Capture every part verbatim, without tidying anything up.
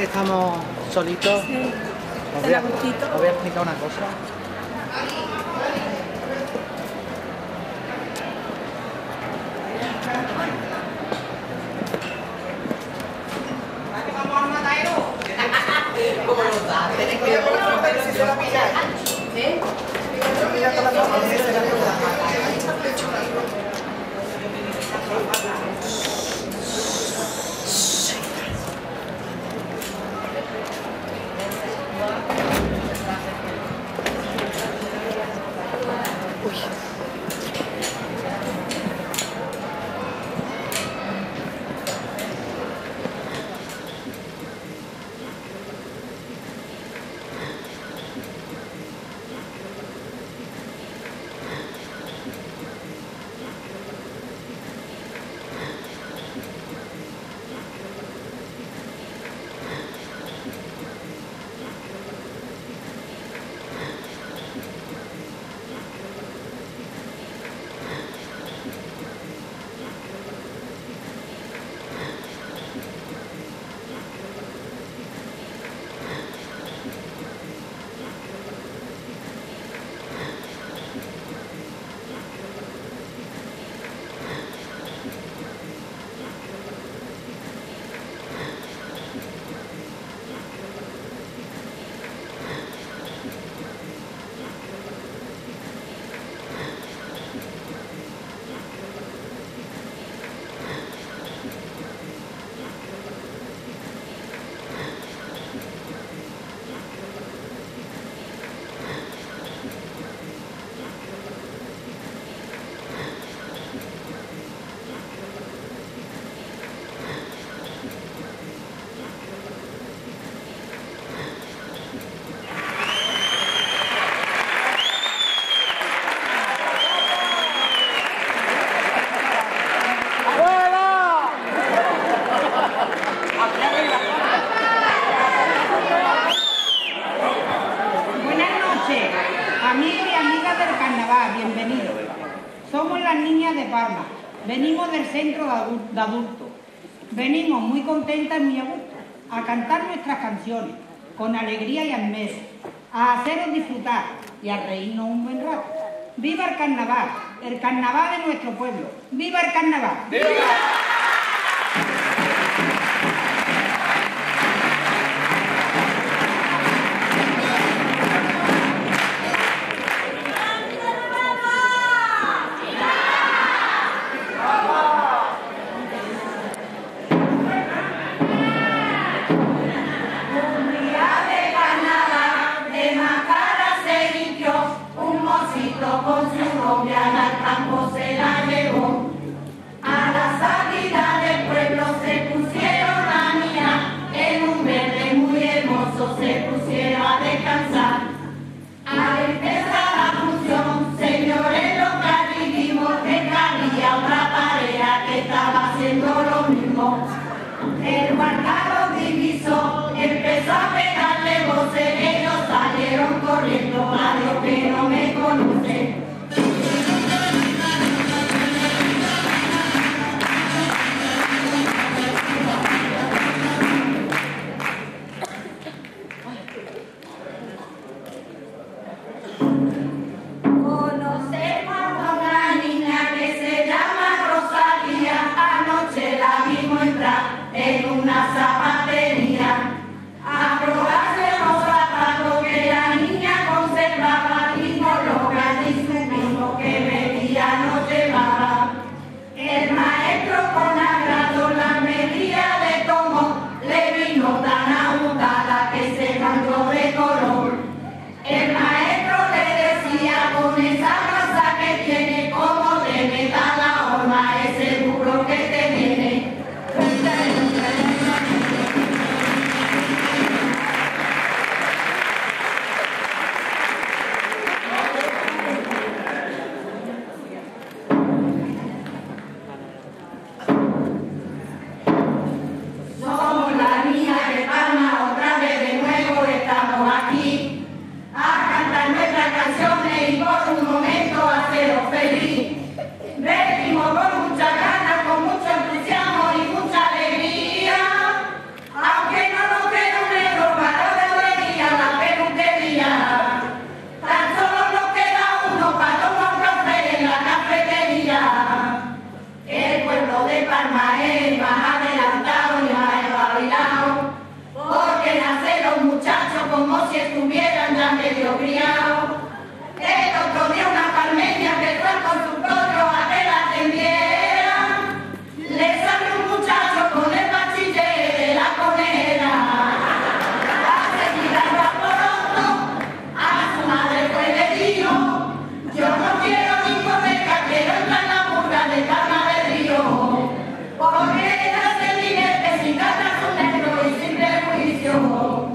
que estamos solitos, Sí. os voy, a, os voy a explicar una cosa. ¿Cómo lo sabes? Tenés que ver si se la pilláis. ¿Eh? Mira con la foto si se la pilláis. Amigos y amigas del carnaval, bienvenidos. Somos las niñas de Palma. Venimos del centro de adultos. Venimos muy contentas y muy a gusto a cantar nuestras canciones con alegría y esmero, a haceros disfrutar y a reírnos un buen rato. ¡Viva el carnaval! El carnaval de nuestro pueblo. ¡Viva el carnaval! ¡Viva! Con su novia al campo se la llevó. A la salida del pueblo se pusieron a mirar. En un verde muy hermoso se pusieron a descansar. Al empezar la función, señores, lo que vivimos que había otra pareja que estaba haciendo lo mismo. El guarda lo divisó, empezó a pegarle voces, ellos salieron corriendo, adiós que no me conoce. Conocemos a una niña que se llama Rosalía, anoche la vimos entrar en una zapatería a probarse los zapatos que la niña conservaba y por lo que ni supimos que medía no llevaba. El maestro con agrado la medida le tomó, le vino tan ajustada que se cambió de color. El maestro le decía si estuvieran ya medio criados. El otro día una palmeña que fue con su propio a que la atendieran. Le salió un muchacho con el bachiller de la conera. Hace tirarlo a pronto, a su madre fue le dijo: yo no quiero ni hipoteca, quiero entrar en la burra de Cama del Río. Porque ella se divierte sin gastar su negro y sin prejuicio.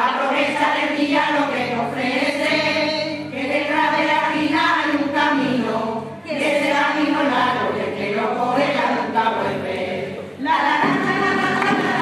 aprovecha alegría lo que te ofrece, que detrás de la esquina hay un camino, y ese camino largo que el que lo coge ya nunca vuelve. La, la, la, la, la, la, la, la.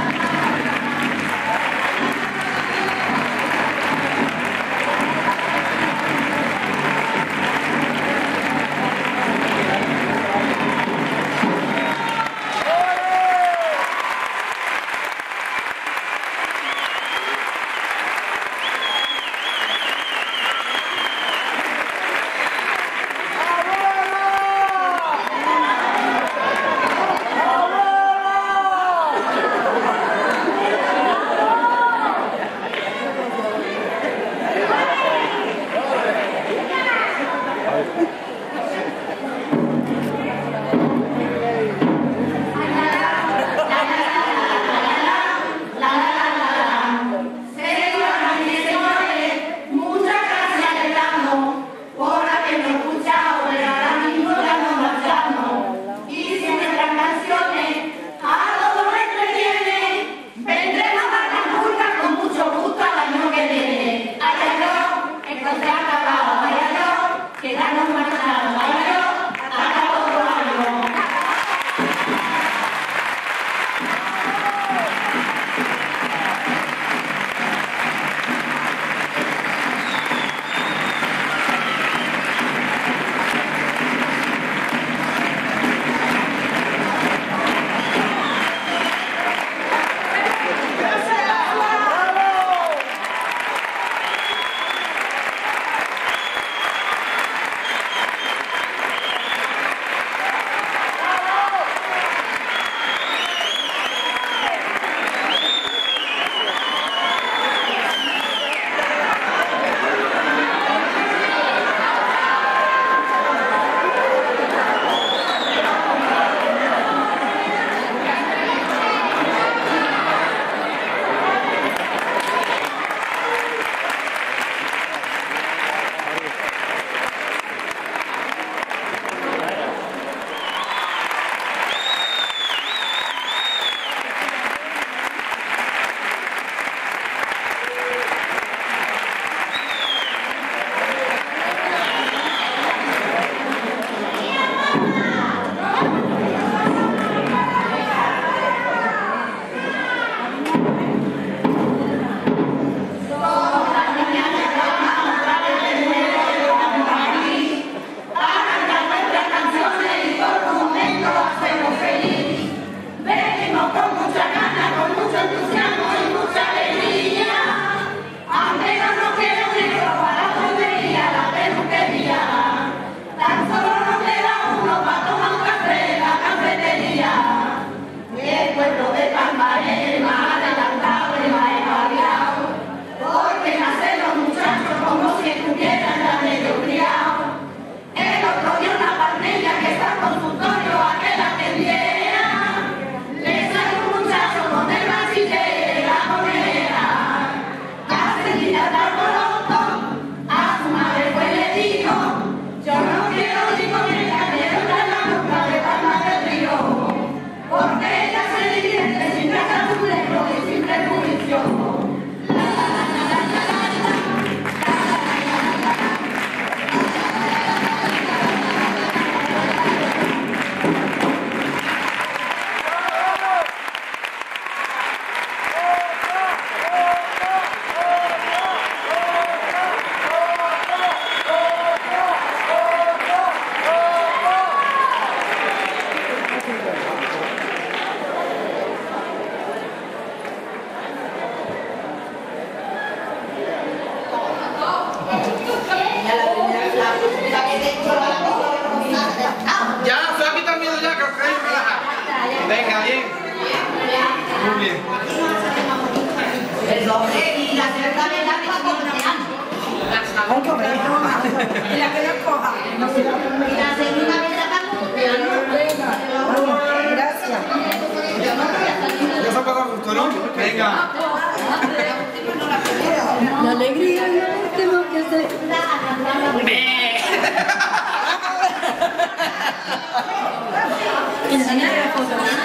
Venga, bien. Muy bien. El doble y la segunda vez la Y la que nos coja. y la segunda vez la Gracias. Ya se ha pasado justo, ¿no? Venga. La alegría es lo último que se... Enseñar la foto.